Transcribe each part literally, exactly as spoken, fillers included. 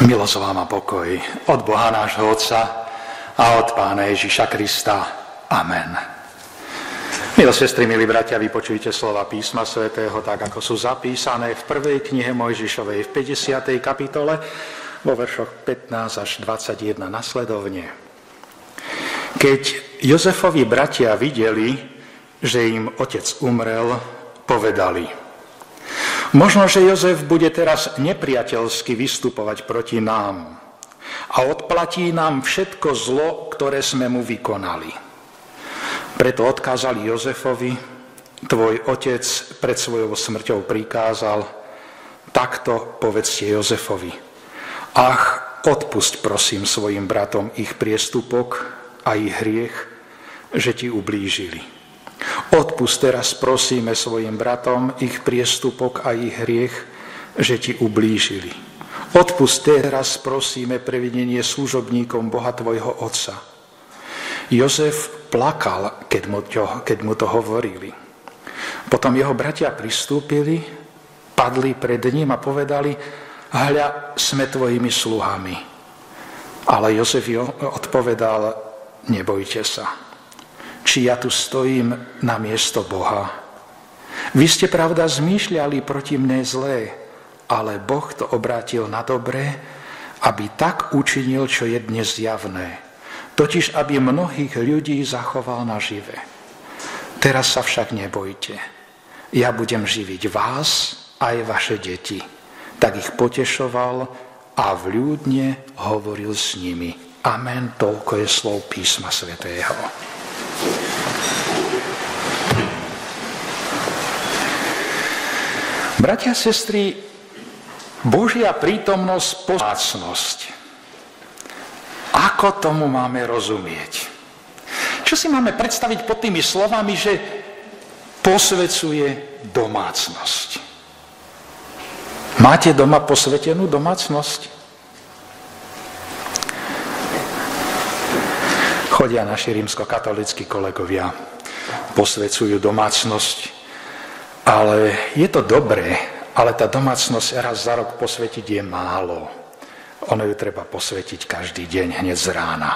Milosť vám a pokoj od Boha nášho Otca a od Pána Ježiša Krista. Amen. Milé sestry, milí bratia, vypočujte slova písma svätého, tak ako sú zapísané v prvej knihe Mojžišovej v päťdesiatej kapitole vo veršoch pätnásť až dvadsaťjeden nasledovne. Keď Jozefovi bratia videli, že im otec umrel, povedali: možno, že Jozef bude teraz nepriateľsky vystupovať proti nám a odplatí nám všetko zlo, ktoré sme mu vykonali. Preto odkázali Jozefovi: tvoj otec pred svojou smrťou prikázal, takto povedzte Jozefovi: ach, odpusť prosím svojim bratom ich priestupok a ich hriech, že ti ublížili. Odpusť teraz prosíme svojim bratom ich priestupok a ich hriech, že ti ublížili. Odpusť teraz prosíme previnenie služobníkom Boha tvojho otca. Jozef plakal, keď mu to, keď mu to hovorili. Potom jeho bratia pristúpili, padli pred ním a povedali: hľa, sme tvojimi sluhami. Ale Jozef odpovedal: nebojte sa. Či ja tu stojím na miesto Boha? Vy ste, pravda, zmýšľali proti mne zlé, ale Boh to obrátil na dobré, aby tak učinil, čo je dnes zjavné. Totiž, aby mnohých ľudí zachoval nažive. Teraz sa však nebojte. Ja budem živiť vás aj vaše deti. Tak ich potešoval a vľúdne hovoril s nimi. Amen. Toľko je slov písma svätého. Bratia a sestry, Božia prítomnosť, pomácnosť. Ako tomu máme rozumieť? Čo si máme predstaviť pod tými slovami, že posvecuje domácnosť? Máte doma posvetenú domácnosť? Chodia naši rímskokatolícki kolegovia, posvecujú domácnosť. Ale je to dobré, ale tá domácnosť raz za rok posvetiť je málo. Ono ju treba posvetiť každý deň, hneď z rána.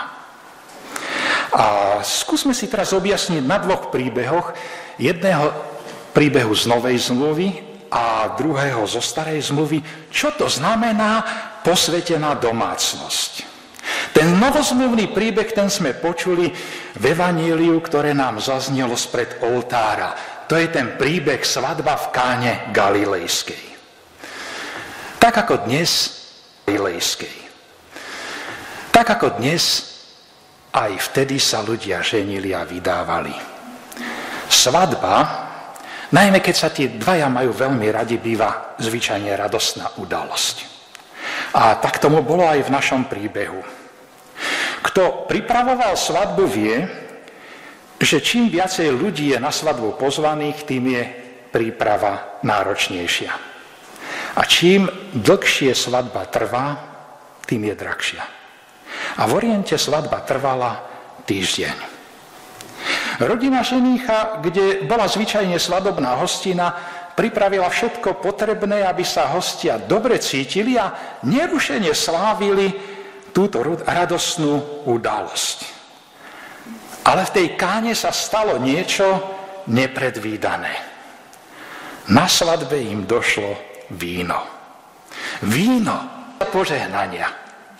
A skúsme si teraz objasniť na dvoch príbehoch. Jedného príbehu z Novej zmluvy a druhého zo Starej zmluvy, čo to znamená posvetená domácnosť. Ten novozmluvný príbeh, ten sme počuli v evaníliu, ktoré nám zaznelo spred oltára. To je ten príbeh svadba v Káne Galilejskej. Tak ako dnes Galilejskej. Tak ako dnes aj vtedy sa ľudia ženili a vydávali. Svadba, najmä keď sa tí dvaja majú veľmi radi, býva zvyčajne radostná udalosť. A tak tomu bolo aj v našom príbehu. Kto pripravoval svadbu, vie, že čím viacej ľudí je na svadbu pozvaných, tým je príprava náročnejšia. A čím dlhšie svadba trvá, tým je drahšia. A v Oriente svadba trvala týždeň. Rodina ženícha, kde bola zvyčajne svadobná hostina, pripravila všetko potrebné, aby sa hostia dobre cítili a nerušene slávili túto radostnú udalosť. Ale v tej Káne sa stalo niečo nepredvídané. Na svadbe im došlo víno. Víno požehnania.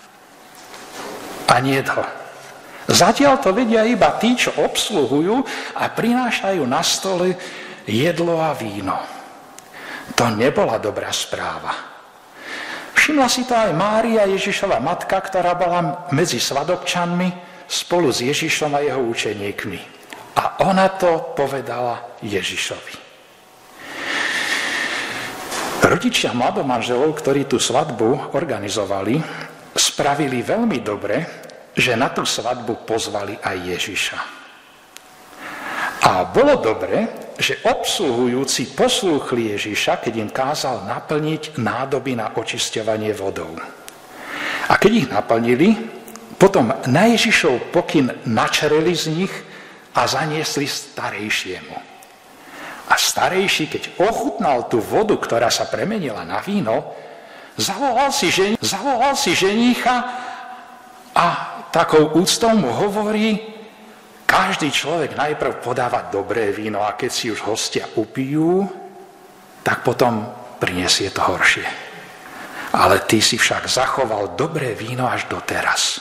A nie to. Zatiaľ to vedia iba tí, čo obsluhujú a prinášajú na stole jedlo a víno. To nebola dobrá správa. Všimla si to aj Mária, Ježišova matka, ktorá bola medzi svadobčanmi spolu s Ježišom a jeho učeníkmi. A ona to povedala Ježišovi. Rodičia mladomanželov, ktorí tú svadbu organizovali, spravili veľmi dobre, že na tú svadbu pozvali aj Ježiša. A bolo dobre, že obsluhujúci poslúchli Ježiša, keď im kázal naplniť nádoby na očisťovanie vodou. A keď ich naplnili, potom na Ježišov pokyn načereli z nich a zaniesli starejšiemu. A starejší, keď ochutnal tú vodu, ktorá sa premenila na víno, zavolal si ženu, zavolal si ženícha a takou úctou mu hovorí, každý človek najprv podáva dobré víno a keď si už hostia upijú, tak potom prinesie to horšie. Ale ty si však zachoval dobré víno až doteraz.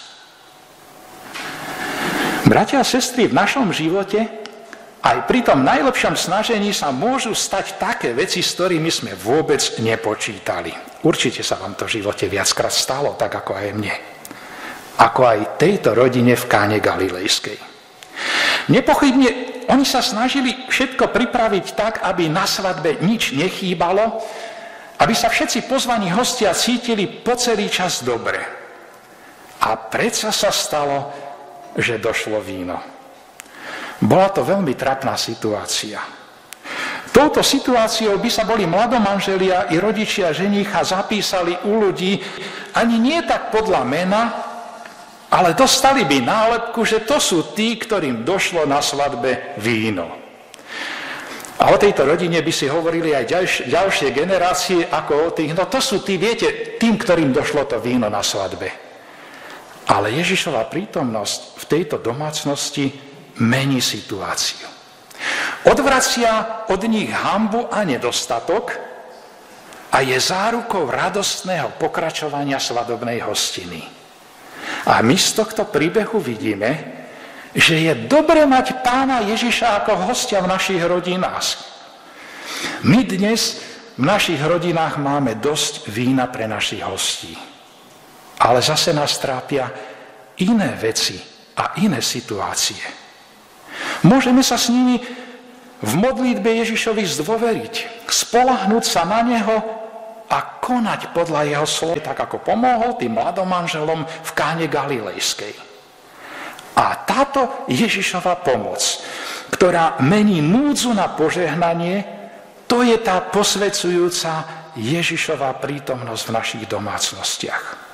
Bratia a sestry, v našom živote aj pri tom najlepšom snažení sa môžu stať také veci, s ktorými sme vôbec nepočítali. Určite sa vám to v živote viackrát stalo, tak ako aj mne. Ako aj tejto rodine v Káne Galilejskej. Nepochybne oni sa snažili všetko pripraviť tak, aby na svadbe nič nechýbalo, aby sa všetci pozvaní hostia cítili po celý čas dobre. A predsa sa stalo, že došlo víno. Bola to veľmi trapná situácia. Touto situáciou by sa boli mladomanželia i rodičia ženícha zapísali u ľudí ani nie tak podľa mena, ale dostali by nálepku, že to sú tí, ktorým došlo na svadbe víno. A o tejto rodine by si hovorili aj ďalšie, ďalšie generácie ako o tých, no to sú tí, viete, tým, ktorým došlo to víno na svadbe. Ale Ježišova prítomnosť v tejto domácnosti mení situáciu. Odvracia od nich hanbu a nedostatok a je zárukou radostného pokračovania svadobnej hostiny. A my z tohto príbehu vidíme, že je dobre mať Pána Ježiša ako hostia v našich rodinách. My dnes v našich rodinách máme dosť vína pre našich hostí. Ale zase nás trápia iné veci a iné situácie. Môžeme sa s nimi v modlitbe Ježišovi zdôveriť, spoľahnúť sa na Neho a konať podľa Jeho slov, tak ako pomohol tým mladomanželom v Káne Galilejskej. A táto Ježišova pomoc, ktorá mení núdzu na požehnanie, to je tá posvedzujúca Ježišova prítomnosť v našich domácnostiach.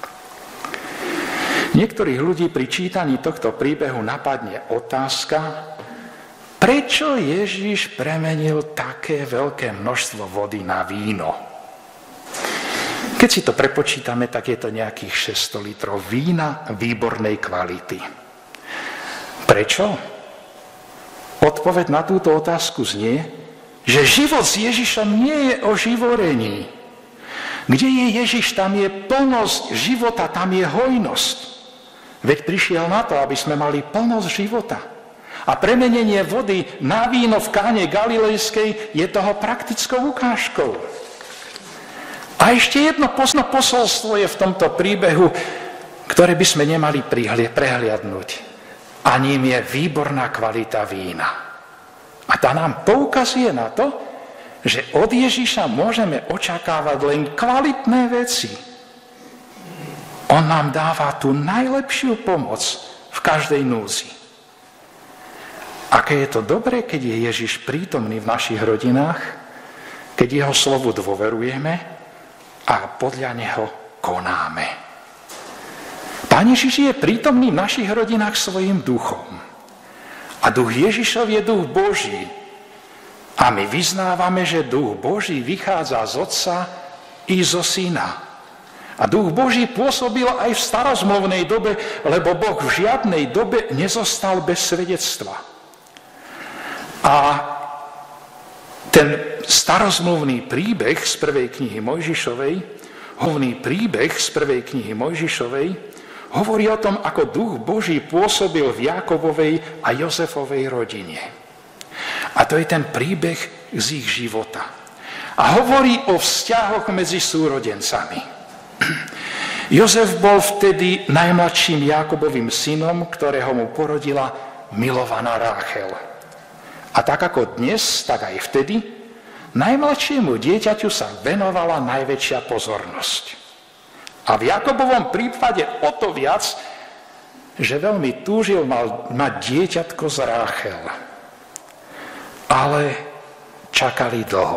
Niektorých ľudí pri čítaní tohto príbehu napadne otázka, prečo Ježiš premenil také veľké množstvo vody na víno? Keď si to prepočítame, tak je to nejakých šesťsto litrov vína výbornej kvality. Prečo? Odpoveď na túto otázku znie, že život s Ježišom nie je o živorení. Kde je Ježiš, tam je plnosť života, tam je hojnosť. Veď prišiel na to, aby sme mali plnosť života. A premenenie vody na víno v Káne Galilejskej je toho praktickou ukážkou. A ešte jedno posolstvo je v tomto príbehu, ktoré by sme nemali prehliadnúť. A ním je výborná kvalita vína. A tá nám poukazuje na to, že od Ježiša môžeme očakávať len kvalitné veci. On nám dáva tú najlepšiu pomoc v každej núdzi. Aké je to dobré, keď je Ježiš prítomný v našich rodinách, keď jeho slovu dôverujeme a podľa neho konáme. Pán Ježiš je prítomný v našich rodinách svojim duchom. A duch Ježišov je duch Boží. A my vyznávame, že duch Boží vychádza z Otca i zo Syna. A duch Boží pôsobil aj v starozmluvnej dobe, lebo Boh v žiadnej dobe nezostal bez svedectva. A ten starozmluvný príbeh z prvej knihy Mojžišovej, hovný príbeh z prvej knihy Mojžišovej, hovorí o tom, ako duch Boží pôsobil v Jakobovej a Jozefovej rodine. A to je ten príbeh z ich života. A hovorí o vzťahoch medzi súrodencami. Jozef bol vtedy najmladším Jakobovým synom, ktorého mu porodila milovaná Ráchel. A tak ako dnes, tak aj vtedy, najmladšiemu dieťaťu sa venovala najväčšia pozornosť. A v Jakobovom prípade o to viac, že veľmi túžil mal mať dieťatko z Ráchel. Ale čakali dlho.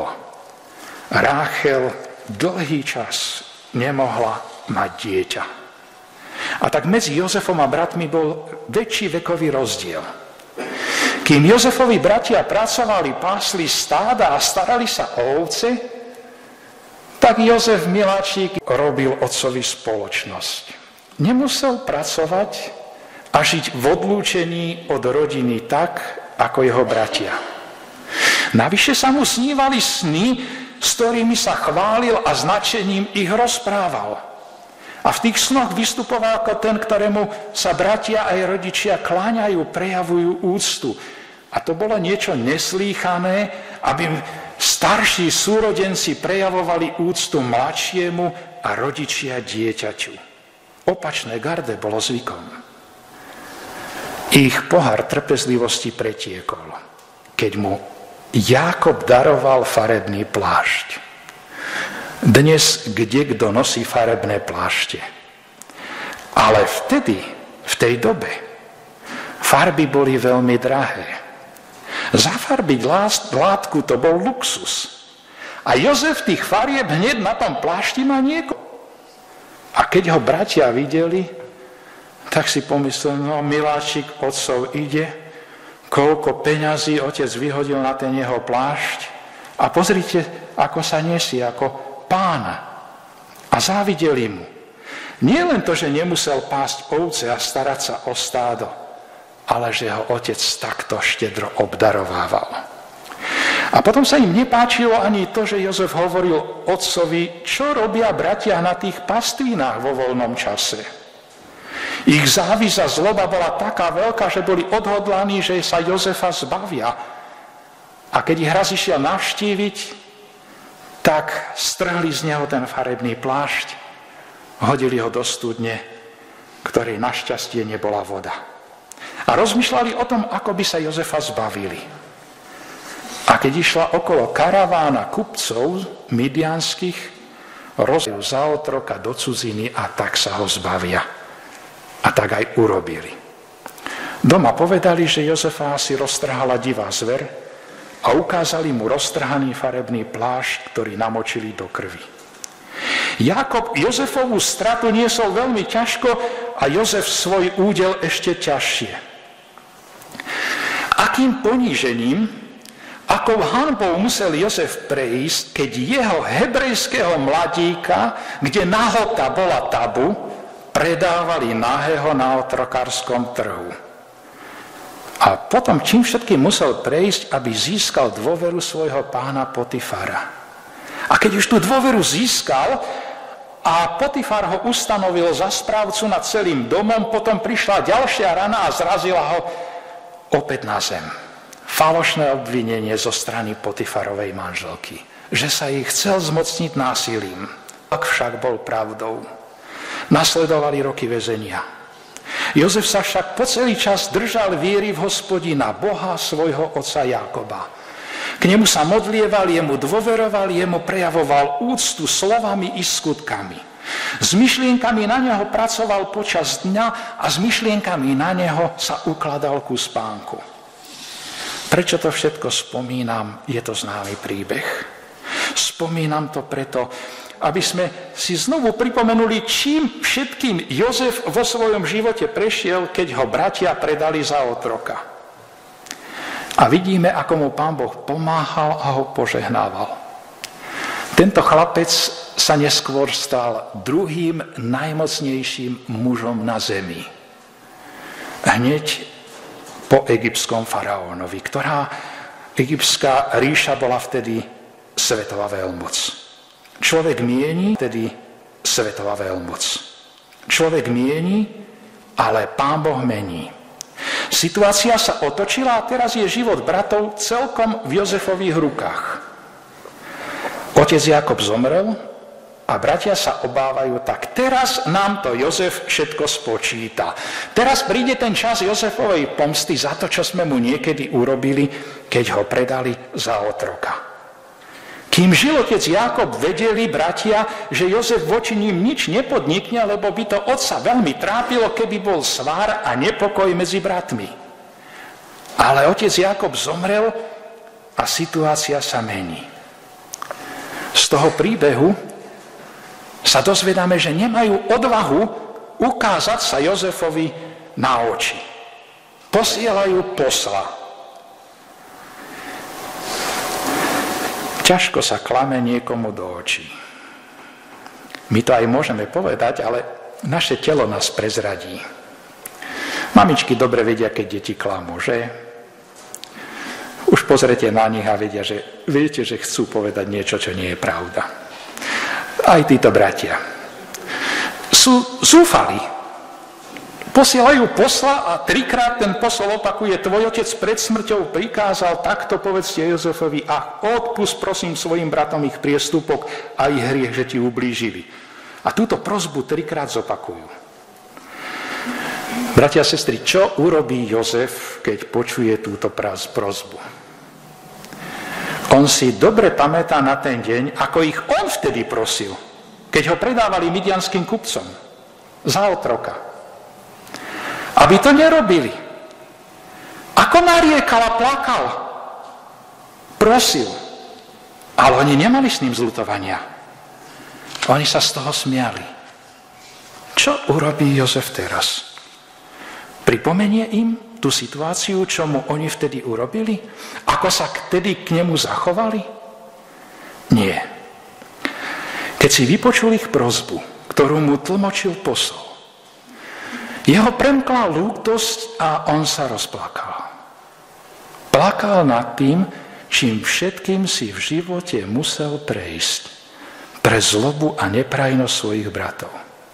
Ráchel dlhý čas nemohla mať dieťa. A tak medzi Jozefom a bratmi bol väčší vekový rozdiel. Kým Jozefovi bratia pracovali, pásli stáda a starali sa o ovce, tak Jozef miláčik robil otcovi spoločnosť. Nemusel pracovať a žiť v odlúčení od rodiny tak, ako jeho bratia. Navyše sa mu snívali sny, s ktorými sa chválil a značením ich rozprával. A v tých snoch vystupoval ako ten, ktorému sa bratia aj rodičia kláňajú, prejavujú úctu. A to bolo niečo neslýchané, aby starší súrodenci prejavovali úctu mladšiemu a rodičia dieťaťu. Opačné garde bolo zvykom. Ich pohár trpezlivosti pretiekol, keď mu Jákob daroval farebný plášť. Dnes kde kto nosí farebné plášte. Ale vtedy, v tej dobe, farby boli veľmi drahé. Zafarbiť látku to bol luxus. A Jozef tých farieb hneď na tom plášti má niekoľko. A keď ho bratia videli, tak si pomysleli, no miláčik otcov ide, koľko peňazí otec vyhodil na ten jeho plášť a pozrite, ako sa nesie, ako pána. A závideli mu. Nie len to, že nemusel pásť ovce a starať sa o stádo, ale že ho otec takto štedro obdarovával. A potom sa im nepáčilo ani to, že Jozef hovoril otcovi, čo robia bratia na tých pastvínach vo voľnom čase. Ich závisť a zloba bola taká veľká, že boli odhodlaní, že sa Jozefa zbavia. A keď ich raz išiel navštíviť, tak strhli z neho ten farebný plášť, hodili ho do studne, ktorej našťastie nebola voda. A rozmýšľali o tom, ako by sa Jozefa zbavili. A keď išla okolo karavána kupcov midianských, rozdajú za otroka do cudziny a tak sa ho zbavia. A tak aj urobili. Doma povedali, že Jozefa asi roztrhala divá zver, a ukázali mu roztrhaný farebný plášť, ktorý namočili do krvi. Jákob Jozefovú stratu niesol veľmi ťažko a Jozef svoj údel ešte ťažšie. Akým ponížením, akou hanbou musel Jozef prejsť, keď jeho hebrejského mladíka, kde nahota bola tabu, predávali nahého na otrokárskom trhu. A potom čím všetkým musel prejsť, aby získal dôveru svojho pána Potifara. A keď už tú dôveru získal a Potifar ho ustanovil za správcu nad celým domom, potom prišla ďalšia rana a zrazila ho opäť na zem. Falošné obvinenie zo strany Potifarovej manželky, že sa jej chcel zmocniť násilím. Ak však bol pravdou. Nasledovali roky väzenia. Jozef sa však po celý čas držal viery v Hospodina, Boha svojho otca Jákoba. K nemu sa modlieval, jemu dôveroval, jemu prejavoval úctu slovami i skutkami. S myšlienkami na neho pracoval počas dňa a s myšlienkami na neho sa ukladal ku spánku. Prečo to všetko spomínam? Je to známy príbeh. Spomínam to preto, aby sme si znovu pripomenuli, čím všetkým Jozef vo svojom živote prešiel, keď ho bratia predali za otroka. A vidíme, ako mu Pán Boh pomáhal a ho požehnával. Tento chlapec sa neskôr stal druhým najmocnejším mužom na zemi. Hneď po egyptskom faraónovi, ktorá egyptská ríša bola vtedy svetová veľmoc. Človek mieni, tedy svetová veľmoc. Človek mieni, ale Pán Boh mení. Situácia sa otočila a teraz je život bratov celkom v Jozefových rukách. Otec Jákob zomrel a bratia sa obávajú, tak teraz nám to Jozef všetko spočíta. Teraz príde ten čas Jozefovej pomsty za to, čo sme mu niekedy urobili, keď ho predali za otroka. Kým žil otec Jákob, vedeli bratia, že Jozef voči ním nič nepodnikne, lebo by to otca veľmi trápilo, keby bol svár a nepokoj medzi bratmi. Ale otec Jákob zomrel a situácia sa mení. Z toho príbehu sa dozvedáme, že nemajú odvahu ukázať sa Jozefovi na oči. Posielajú posla. Ťažko sa klame niekomu do očí. My to aj môžeme povedať, ale naše telo nás prezradí. Mamičky dobre vedia, keď deti klamú, že? Už pozrite na nich a vedia, že viete, že chcú povedať niečo, čo nie je pravda. Aj títo bratia sú zúfali. Posielajú posla a trikrát ten posol opakuje: tvoj otec pred smrťou prikázal, takto povedzte Jozefovi a odpusť prosím svojim bratom ich priestupok a ich hriech, že ti ublížili. A túto prosbu trikrát zopakujú. Bratia a sestry, čo urobí Jozef, keď počuje túto prosbu? On si dobre pamätá na ten deň, ako ich on vtedy prosil, keď ho predávali midianským kupcom za otroka. Aby to nerobili. Ako nariekal a plakal. Prosil. Ale oni nemali s ním zľutovania. Oni sa z toho smiali. Čo urobí Jozef teraz? Pripomenie im tú situáciu, čo mu oni vtedy urobili? Ako sa vtedy k nemu zachovali? Nie. Keď si vypočul ich prosbu, ktorú mu tlmočil posol, jeho premkla lútosť a on sa rozplakal. Plakal nad tým, čím všetkým si v živote musel prejsť pre zlobu a neprajnosť svojich bratov.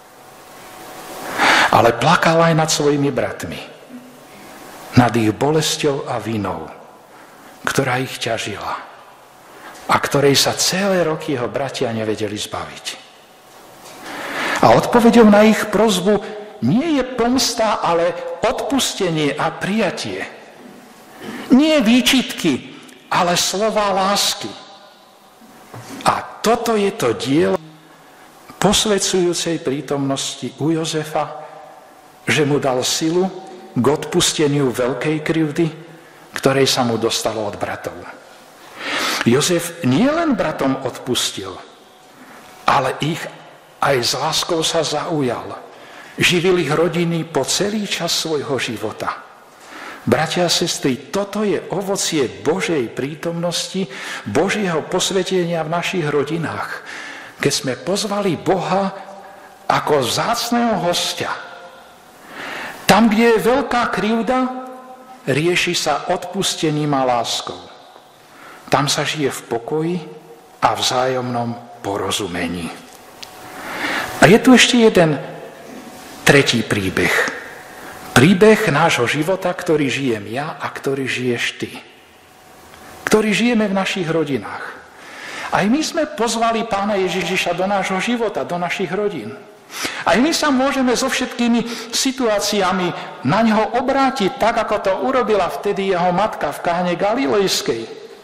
Ale plakal aj nad svojimi bratmi, nad ich bolesťou a vinou, ktorá ich ťažila a ktorej sa celé roky jeho bratia nevedeli zbaviť. A odpoveďou na ich prosbu nie je pomsta, ale odpustenie a prijatie. Nie výčitky, ale slova lásky. A toto je to dielo posvedzujúcej prítomnosti u Jozefa, že mu dal silu k odpusteniu veľkej krivdy, ktorej sa mu dostalo od bratov. Jozef nielen bratom odpustil, ale ich aj s láskou sa zaujal. Živil ich rodiny po celý čas svojho života. Bratia a sestry, toto je ovocie Božej prítomnosti, Božieho posvetenia v našich rodinách. Keď sme pozvali Boha ako vzácneho hostia. Tam, kde je veľká krivda, rieši sa odpustením a láskou. Tam sa žije v pokoji a vzájomnom porozumení. A je tu ešte jeden tretí príbeh. Príbeh nášho života, ktorý žijem ja a ktorý žiješ ty. Ktorý žijeme v našich rodinách. Aj my sme pozvali Pána Ježiša do nášho života, do našich rodín. Aj my sa môžeme so všetkými situáciami na ňo obrátiť, tak ako to urobila vtedy jeho matka v Káne Galilejskej.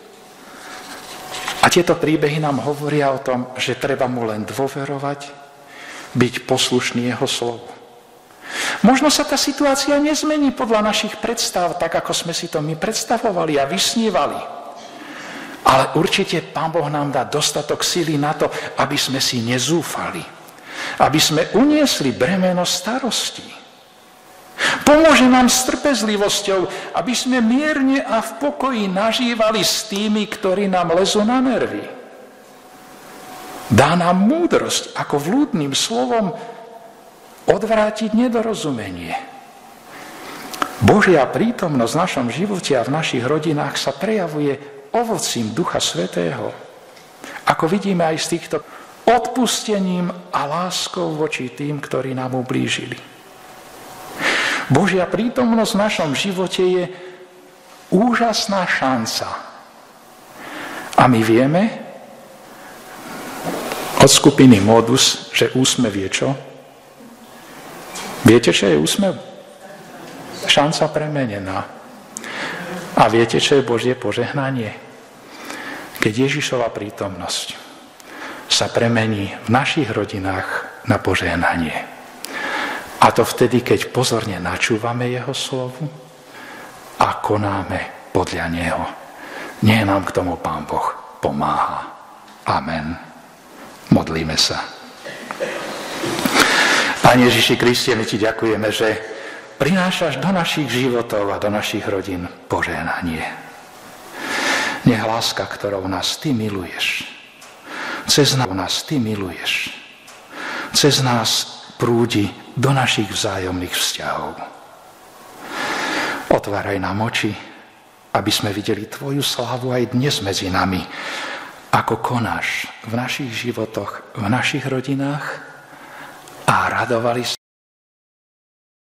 A tieto príbehy nám hovoria o tom, že treba mu len dôverovať, byť poslušný jeho slovu. Možno sa tá situácia nezmení podľa našich predstav, tak ako sme si to my predstavovali a vysnívali. Ale určite Pán Boh nám dá dostatok sily na to, aby sme si nezúfali. Aby sme uniesli bremeno starostí. Pomôže nám s trpezlivosťou, aby sme mierne a v pokoji nažívali s tými, ktorí nám lezú na nervy. Dá nám múdrosť, ako vľúdnym slovom odvrátiť nedorozumenie. Božia prítomnosť v našom živote a v našich rodinách sa prejavuje ovocím Ducha Svätého. Ako vidíme aj z týchto odpustením a láskou voči tým, ktorí nám ublížili. Božia prítomnosť v našom živote je úžasná šanca. A my vieme od skupiny Modus, že úsmev je čo? Viete, čo je úsmev? Šanca premenená. A viete, čo je Božie požehnanie? Keď Ježišova prítomnosť sa premení v našich rodinách na požehnanie. A to vtedy, keď pozorne načúvame jeho slovu a konáme podľa neho. Nech nám k tomu Pán Boh pomáha. Amen. Modlíme sa. Pane Ježiši Kriste, my ti ďakujeme, že prinášaš do našich životov a do našich rodín požehnanie. Nech láska, ktorou nás ty miluješ, cez nás ty miluješ, cez nás prúdi do našich vzájomných vzťahov. Otváraj nám oči, aby sme videli tvoju slávu aj dnes medzi nami, ako konáš v našich životoch, v našich rodinách a radovali